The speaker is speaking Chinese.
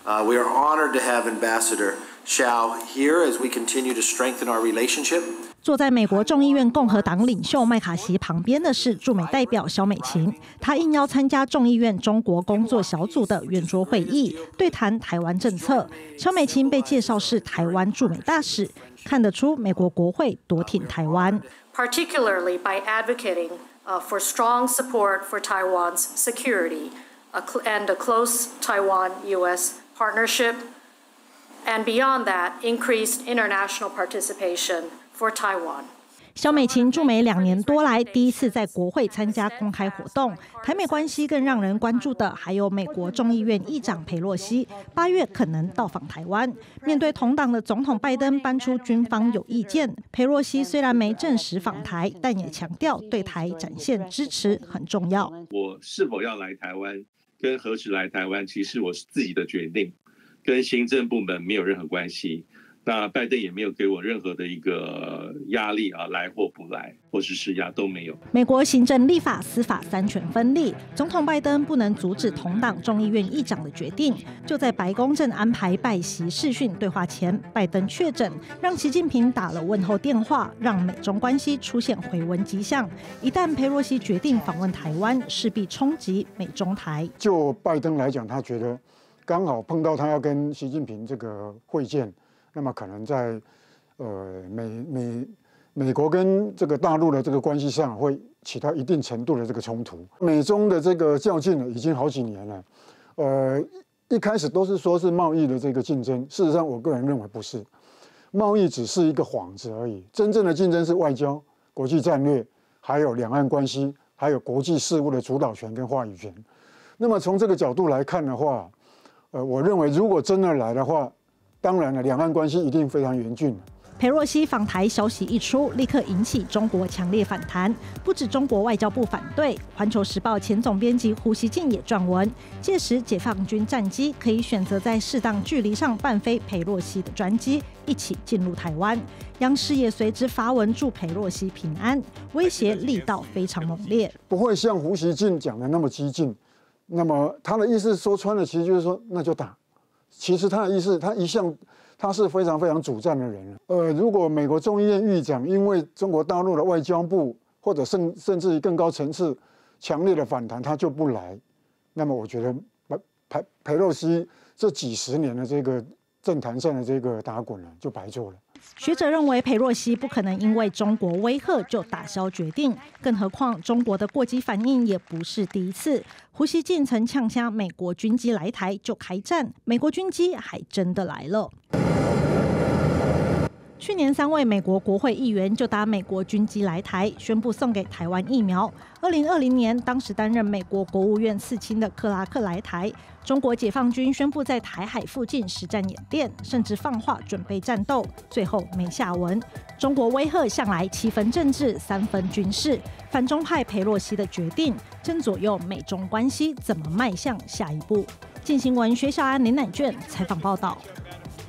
We are honored to have Ambassador Xiao here as we continue to strengthen our relationship. 坐在美国众议院共和党领袖麦卡锡旁边的是驻美代表萧美琴，她应邀参加众议院中国工作小组的圆桌会议，对谈台湾政策。萧美琴被介绍是台湾驻美大使，看得出美国国会多挺台湾。 Particularly by advocating for strong support for Taiwan's security and a close Taiwan-U.S. partnership, and beyond that, increased international participation for Taiwan. 萧美琴驻美2年多来，第一次在国会参加公开活动。台美关系更让人关注的，还有美国众议院议长裴洛西8月可能到访台湾。面对同党的总统拜登搬出军方有意见，裴洛西虽然没正式访台，但也强调对台展现支持很重要。 我是否要来台湾，跟何时来台湾，其实我是自己的决定，跟行政部门没有任何关系。那拜登也没有给我任何的一个压力啊，来或不来，或是施压都没有。 美国行政、立法、司法3权分立，总统拜登不能阻止同党众议院议长的决定。就在白宫正安排拜习视讯对话前，拜登确诊，让习近平打了问候电话，让美中关系出现回温迹象。一旦裴洛西决定访问台湾，势必冲击美中台。 就拜登来讲，他觉得刚好碰到他要跟习近平这个会见。那么可能在美国跟这个大陆的这个关系上会起到一定程度的这个冲突。美中的这个较劲已经好几年了，一开始都是说是贸易的这个竞争，事实上我个人认为不是，贸易只是一个幌子而已，真正的竞争是外交、国际战略，还有两岸关系，还有国际事务的主导权跟话语权。那么从这个角度来看的话，我认为如果真的来的话，当然了，两岸关系一定非常严峻。 裴洛西访台消息一出，立刻引起中国强烈反弹。不止中国外交部反对，《环球时报》前总编辑胡锡进也撰文，届时解放军战机可以选择在适当距离上伴飞裴洛西的专机，一起进入台湾。央视也随之发文祝裴洛西平安，威胁力道非常猛烈， 不会像胡锡进讲的那么激进。那么他的意思说穿了，其实就是说那就打。其实他的意思，他是非常非常主战的人。如果美国众议院议长因为中国大陆的外交部或者甚至于更高层次强烈的反弹，他就不来，那么我觉得裴洛西这几十年的这个政坛上的这个打滚就白做了。 学者认为，裴洛西不可能因为中国威吓就打消决定，更何况中国的过激反应也不是第一次。胡锡进曾呛瞎美国军机来台就开战，美国军机还真的来了。去年3位美国国会议员就搭美国军机来台，宣布送给台湾疫苗。2020年，当时担任美国国务院次卿的克拉克来台，中国解放军宣布在台海附近实战演练，甚至放话准备战斗，最后没下文。中国威吓向来7分政治3分军事，反中派裴洛西的决定，正左右美中关系怎么迈向下一步。镜新闻薛孝安、林乃卷采访报道。